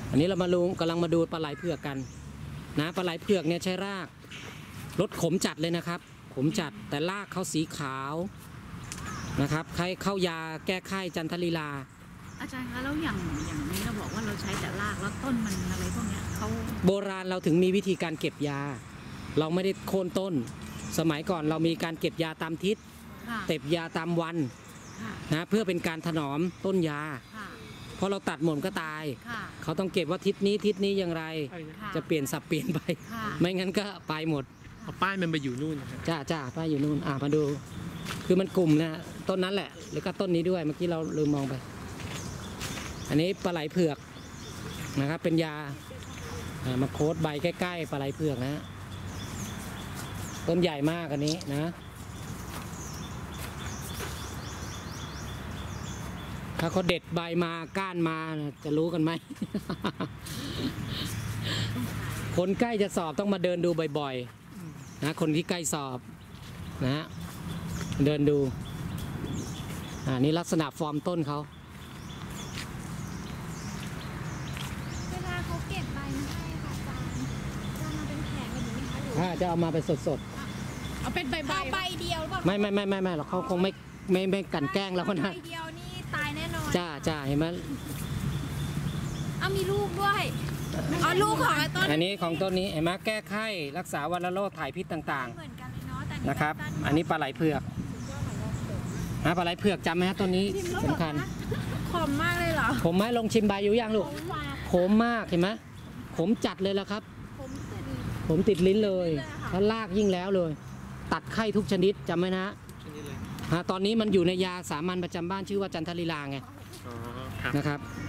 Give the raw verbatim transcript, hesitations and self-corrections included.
อันนี้เรามาดูกำลังมาดูปลาไหลเผือกกันนะปลาไหลเผือกเนี่ยใช้รากรสขมจัดเลยนะครับขมจัดแต่รากเขาสีขาวนะครับใครเข้ายาแก้ไข้จันทลีลาอาจารย์คะแล้วอย่างอย่างนี้เราบอกว่าเราใช้แต่รากแล้วต้นมันอะไรพวกนี้เขาโบราณเราถึงมีวิธีการเก็บยาเราไม่ได้โค่นต้นสมัยก่อนเรามีการเก็บยาตามทิศเก็บยาตามวันนะเพื่อเป็นการถนอมต้นยาเพราะเราตัดหมดก็ตายเขาต้องเก็บว่าทิศนี้ทิศนี้อย่างไรจะเปลี่ยนสับเปลี่ยนไปไม่งั้นก็ไปหมดป้ายมันไปอยู่นู่นจ้าจ้าป้ายอยู่นู่นอ่ะมาดูคือมันกลุ่มนะต้นนั้นแหละแล้วก็ต้นนี้ด้วยเมื่อกี้เราลืมมองไปอันนี้ปลาไหลเผือกนะครับเป็นยามาโคตใบใกล้ๆปลาไหลเผือกนะต้นใหญ่มากอันนี้นะถ้าเขาเด็ดใบมาก้านมาจะรู้กันไหม คนใกล้จะสอบต้องมาเดินดูบ่อยๆนะคนที่ใกล้สอบนะฮะเดินดูอ่านี่ลักษณะฟอร์มต้นเขาเวลาเขาเก็บใบมาให้ค่ะอาจารย์จะมาเป็นแผงแบบนี้ไหมคะหรือถ้าจะเอามาเป็นสดๆเอาเป็นใบใบใบเดียวหรือเปล่าไม่ไม่ไม่ไม่ไม่หรอกเขาคงไม่ไม่ไม่กันแกล้งแล้วนะใบเดียวนี่ตายแน่นอนจ้าจ้าเห็นไหมเอามีลูกด้วยอ๋อลูกของไอ้ต้นอันนี้ของต้นนี้เห็นไหมแก้ไข้รักษาวัณโรคถ่ายพิษต่างๆนะครับอันนี้ปลาไหลเผือกนะปลาไหลเผือกจำไหมฮะต้นนี้สำคัญขมมากเลยเหรอผมไหมลงชิมใบอยู่ยังลูกขมมากเห็นไหมขมจัดเลยแล้วครับผมติดลิ้นเลยถ้าลากยิ่งแล้วเลยตัดไข้ทุกชนิดจำไหมนะฮะตอนนี้มันอยู่ในยาสามัญประจำบ้านชื่อว่าจันทลีลาไงนะครับ